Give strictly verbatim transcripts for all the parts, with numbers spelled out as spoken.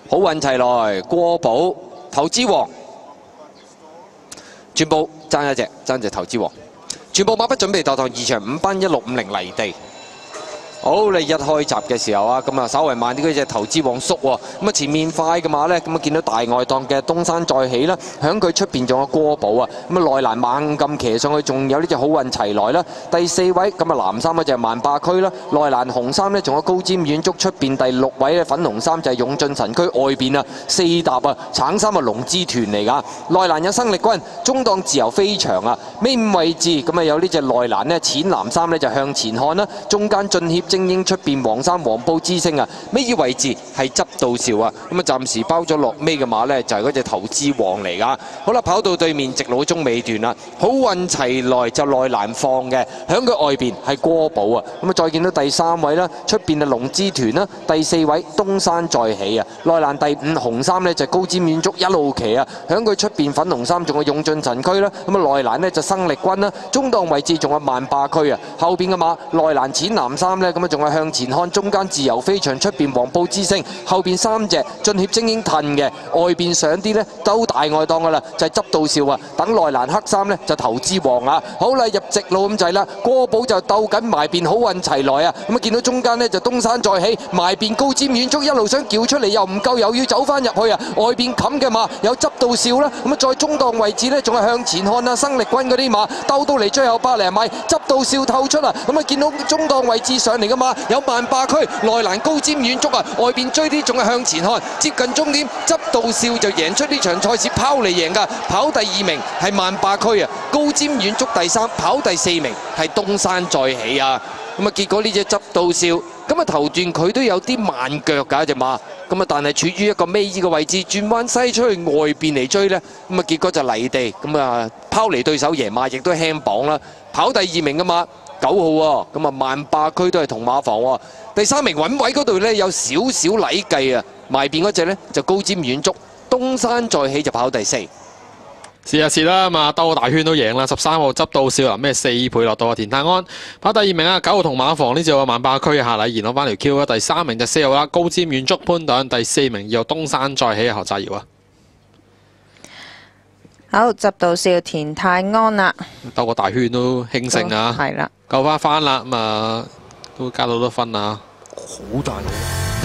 好運齊來，過寶投資王，全部爭一隻，爭隻投資王。全部馬不準備搭檔，二場五班一六五零離地。好，你一開閘嘅時候啊，咁啊稍為慢啲嗰隻投資王縮喎，咁啊前面快嘅馬呢，咁啊見到大外檔嘅東山再起啦，響佢出邊仲有過寶啊，咁啊內欄猛咁騎上去，仲有呢隻好運齊來啦。第四位咁啊藍衫嗰隻萬霸區啦，內欄紅衫呢，仲有高瞻遠矚，出邊第六位咧粉紅衫就係勇進神區，外邊啊四搭啊橙衫啊龍之團嚟㗎，內欄有生力軍，中檔自由飛翔啊，尾五位置咁啊有呢隻內欄呢，淺藍衫呢就向前看啦，中間進協精英出邊黃衫黃埔之星啊，尾二位置係執到笑啊，咁啊暫時包咗落尾嘅馬呢，就係嗰隻投資王嚟㗎。好啦，跑到對面直路中尾段啦，好運齊來就內欄放嘅，響佢外邊係過寶啊，咁啊再見到第三位啦，出邊係龍之團啦，第四位東山再起啊，內欄第五紅衫呢，就高瞻遠矚一路騎啊，響佢出邊粉紅衫仲有勇進神區啦，咁啊內欄呢，就生力軍啦，中檔位置仲有萬霸區啊，後邊嘅馬內欄淺藍衫呢，咁啊仲有向前看，中間自由飛翔，出邊黃埔之星，後邊三隻進協精英褪嘅，外邊上啲呢，都大外檔噶啦，就係、是、執到笑啊！等內欄黑衫呢，就投資王啊！好啦，入直路咁滯啦，過寶就鬥緊埋邊好運齊來啊！咁啊見到中間呢，就東山再起，埋邊高瞻遠矚一路想叫出嚟又唔夠，又要走翻入去啊！外邊冚嘅馬有執到笑啦，咁啊再中檔位置呢，仲係向前看啊！生力軍嗰啲馬鬥到嚟最後百零米，執到笑透出啊！咁啊見到中檔位置上嚟嘅馬有萬霸區內欄高瞻遠矚啊，外邊追啲仲係向前看，接近終點執到笑就贏出呢場賽事，拋嚟贏㗎，跑第二名係萬霸區啊，高瞻遠矚第三，跑第四名係東山再起啊。咁啊結果呢隻執到笑，咁啊頭段佢都有啲慢腳㗎隻馬，咁啊但係處於一個尾二嘅位置，轉彎西出去外邊嚟追呢，咁啊結果就離地，咁啊拋離對手贏馬，亦都輕磅啦，跑第二名嘅馬。九號喎，咁啊萬霸區都係同馬房喎，第三名穩位嗰度呢，有少少禮計啊，埋邊嗰隻呢，就高瞻遠矚，東山再起就跑第四。 試下試啦，咁啊兜個大圈都贏啦，十三號執到笑啊，咩四倍落到啊田泰安跑第二名啊，九號同馬房呢隻有萬霸區夏禮賢攞翻條 Q 啊，第三名就四號啦，高瞻遠矚潘頓，第四名又東山再起何澤堯啊。 好，執到笑田泰安啦， 兜個大圈都興盛啊， 係啦， 救翻翻啦，咁啊都加到好多分啊， 好大嘅。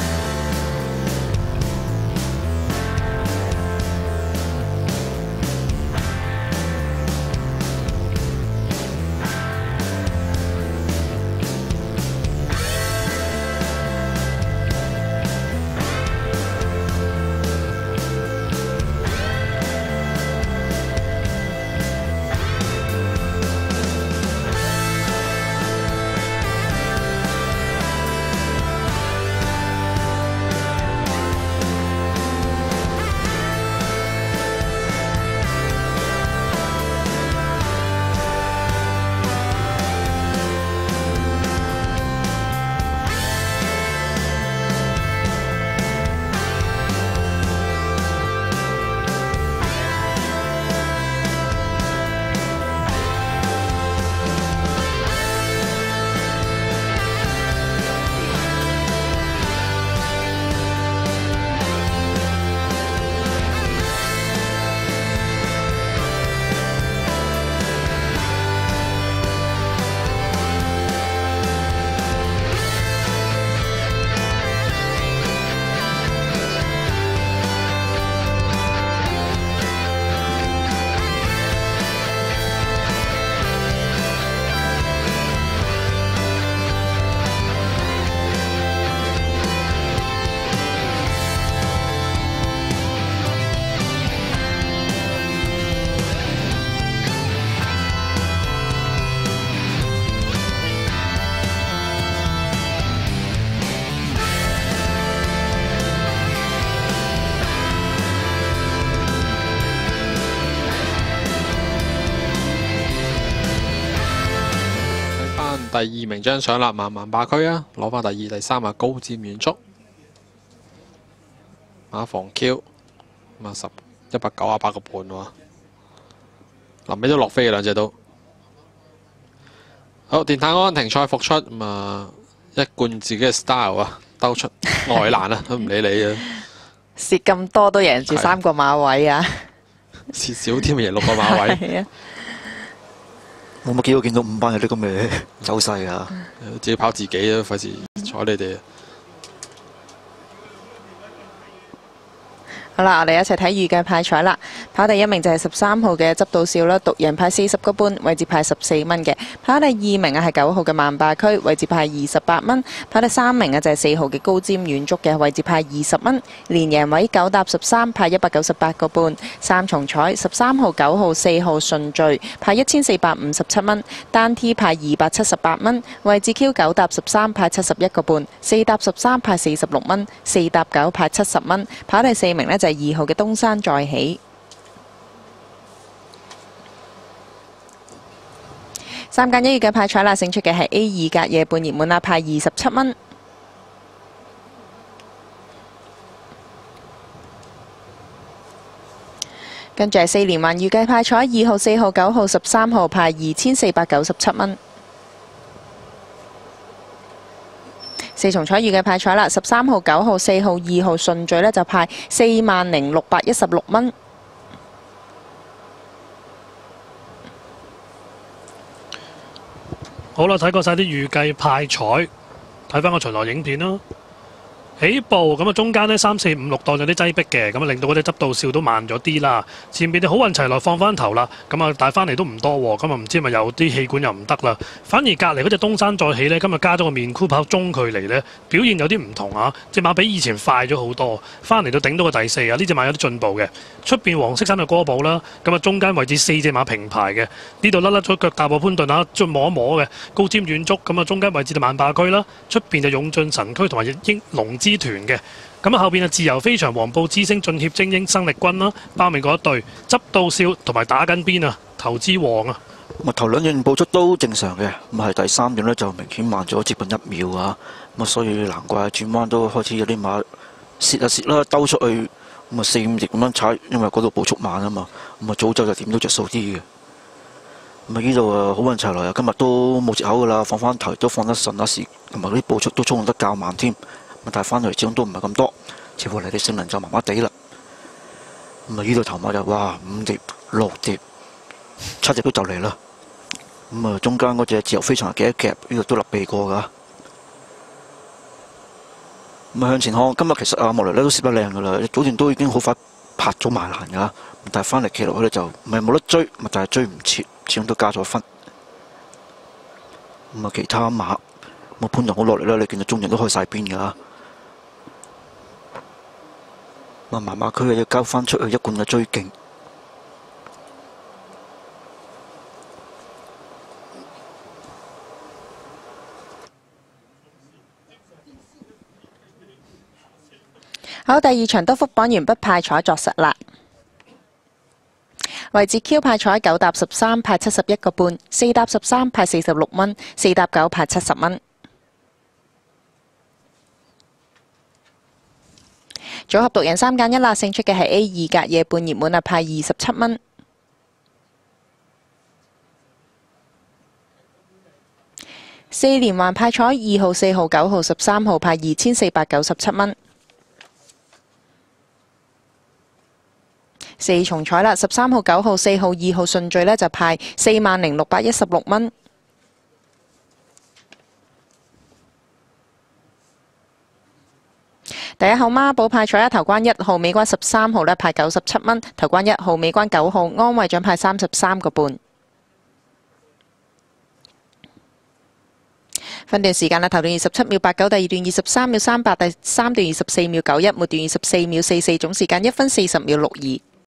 第二名張相啦，萬萬霸區啊，攞翻第二、第三啊，高瞻遠矚，馬房 Q， 咁啊十一百九啊八個半喎，臨尾都落飛嘅兩隻都。好，田泰安停賽復出，咁啊一貫自己嘅 style 啊，兜出外欄啊，都唔理你啊。 蝕咁多都贏住三個馬位啊！ 蝕少添，贏六個馬位。 係啊， 冇乜機會見到五班有啲咁嘅走勢啊！ 自己跑自己啊，費事睬你哋。 好啦，我哋一齊睇預計派彩啦。跑第一名就係十三號嘅執到笑啦，獨贏派四十個半，位置派十四蚊嘅。跑第二名啊係九號嘅萬霸區，位置派二十八蚊。跑第三名啊就係四號嘅高瞻遠矚嘅，位置派二十蚊。連贏位九搭十三，派一百九十八個半。三重彩十三號、九號、四號順序派一千四百五十七蚊，單 T 派二百七十八蚊。位置 Q 九搭十三派七十一個半，四搭十三派四十六蚊，四搭九派七十蚊。跑第四名呢就係二號嘅東山再起。三間一月嘅派彩啦，勝出嘅係 A 二隔夜半熱門啦，派二十七蚊。跟住係四連環預計派彩，二號、四號、九號、十三號派二千四百九十七蚊。四重彩預計派彩啦，十三號、九號、四號、二號順序呢就派四萬零六百一十六蚊。 好啦，睇過晒啲預計派彩，睇翻個巡邏影片啦。起步咁啊，中間呢三四五六檔有啲擠逼嘅，咁啊令到嗰啲執到笑都慢咗啲啦。前面啲好運齊來放翻頭啦，咁啊帶翻嚟都唔多喎，咁啊唔知係咪有啲氣管又唔得啦。反而隔離嗰隻東山再起呢，今日加咗個面箍跑中距離呢，表現有啲唔同啊！隻馬比以前快咗好多，翻嚟到頂到個第四啊！呢隻馬有啲進步嘅。出邊黃色衫嘅哥寶啦，咁啊中間位置四隻馬平排嘅，呢度甩甩咗腳踏步潘頓啊，再摸一摸嘅高瞻遠矚，咁啊中間位置就萬霸區啦，出邊就勇進神區同埋英龍之團嘅，咁啊後邊啊自由飛翔、黃埔之星、進協精英、生力軍啦，包尾嗰一隊執到笑同埋打緊邊啊，投資王啊！ 咁啊頭兩段步速都正常嘅，咁係第三段呢就明顯慢咗接近一秒啊！咁啊所以難怪轉彎都開始有啲馬蝕啊蝕啦，兜出去咁啊四五翼咁樣踩，因為嗰度步速慢啊嘛，咁啊早走就點都着數啲嘅。咁啊呢度啊好運齊來啊，今日都冇藉口噶啦，放翻頭都放得順一時，同埋嗰啲步速都衝得較慢添。咁但係翻嚟始終都唔係咁多，似乎嚟啲性能就麻麻地啦。咁啊呢度頭馬就哇五碟六碟七碟都就嚟啦。咁啊中間嗰隻自由飛翔係幾多夾？呢度都立避過㗎。咁啊向前看，今日其實阿莫雷咧都攝得靚㗎啦，早段都已經好快拍咗埋欄㗎，但係翻嚟企落去咧就唔係冇得追，咪但係追唔切，始終都加咗分。咁啊其他馬咁啊潘頓好落嚟啦，你見到中人都開晒邊㗎。咁啊麻麻區要交翻出去一貫嘅追勁。 好，第二場德福榜完畢派彩作實啦。位置 Q 派彩九搭十三派七十一個半，四搭十三派四十六蚊，四搭九派七十蚊。組合獨贏三揀一啦，勝出嘅係 A 二隔夜半熱門啊，派二十七蚊。四連環派彩二號、四號、九號、十三號派二千四百九十七蚊。四重彩啦，十三號、九號、四號、二號順序呢就派四萬零六百一十六蚊。第一號孖寶派彩一頭關一號、尾關十三號呢派九十七蚊，頭關一號、尾關九號安慰獎派三十三個半。分段時間啦，頭段二十七秒八九，第二段二十三秒三八，第三段二十四秒九一，末段二十四秒四四，總時間一分四十秒六二。